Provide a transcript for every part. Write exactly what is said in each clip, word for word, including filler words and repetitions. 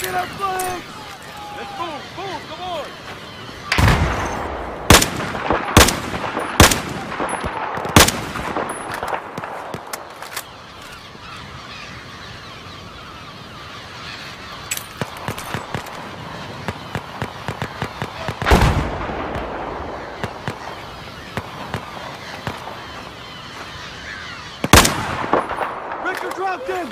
Get our flanks! Let's move, move, come on! Richter dropped him!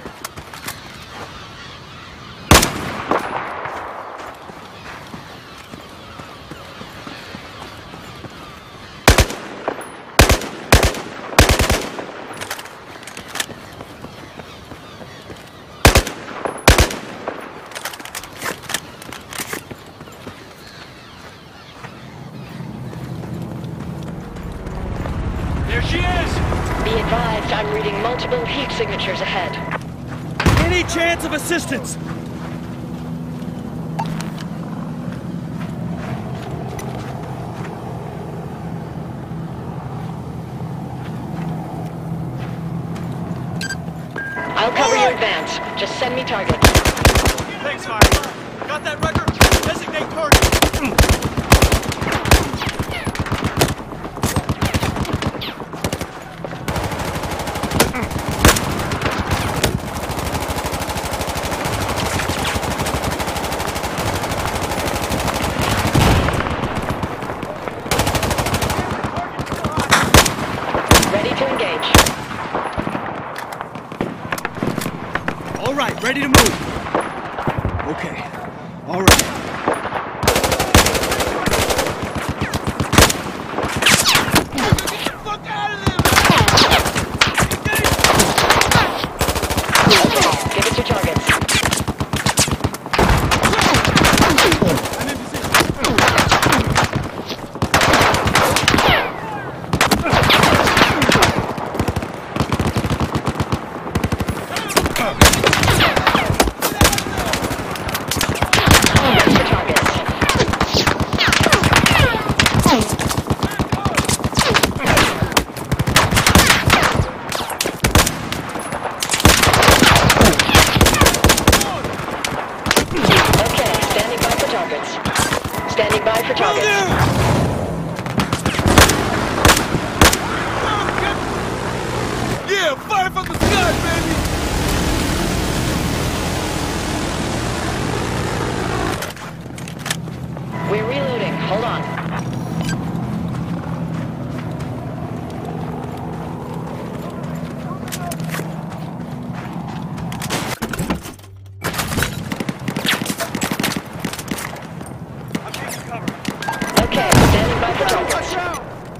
There she is! Be advised, I'm reading multiple heat signatures ahead. Any chance of assistance? I'll cover your advance. Just send me targets. Thanks, Fire. Got that record? Designate target! Ready to engage. All right, ready to move. Okay, all right. Fuck out of there! Okay, give us your targets. I'm in position. Give us your targets. Okay, standing by for targets. Standing by for targets. Yeah, fire from the sky, baby! We're reloading. Hold on. I'm taking cover. Okay, standing by for targets. Watch out!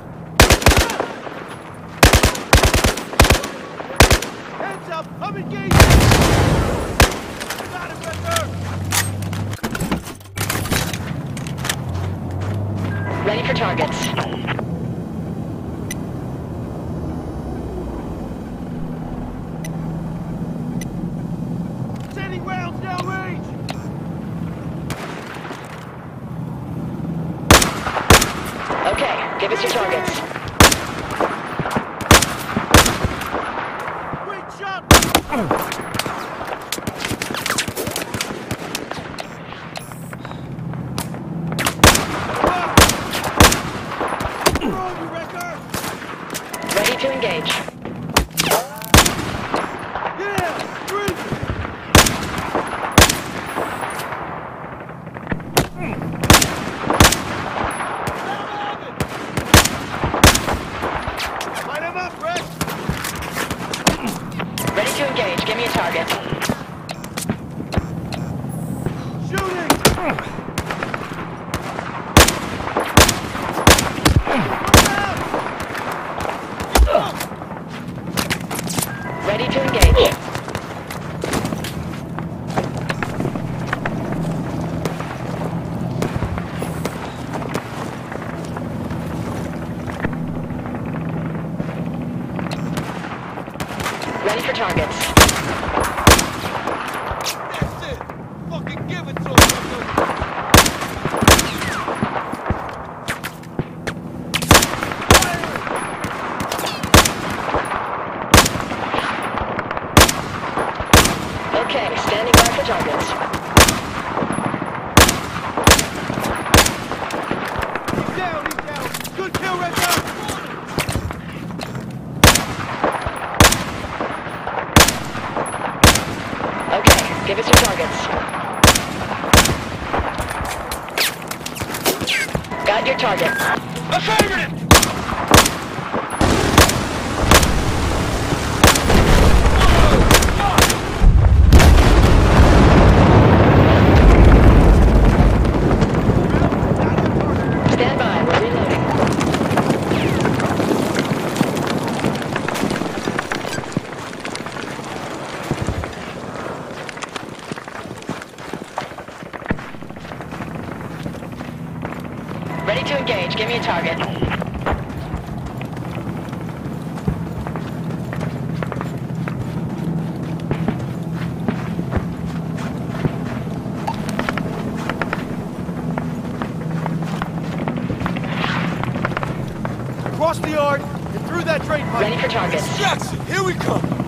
Hands up! I'm engaged! Got it, Richter! Ready for targets. Sending rounds downrange! Okay, give us your targets. Great shot! Throw you, Richter! Ready to engage. Yeah! Breathe! Line him up, Rick! Ready to engage. Give me a target. Shooting! Ready to engage. Ready for targets. That's it! Fucking give it to him, Okay, standing by for targets. Give us your targets. Got your target. Affirmative! Stand by. We're reloading. Ready to engage. Give me a target. Across the yard and through that drain pipe. Ready for targets. Jackson, here we come.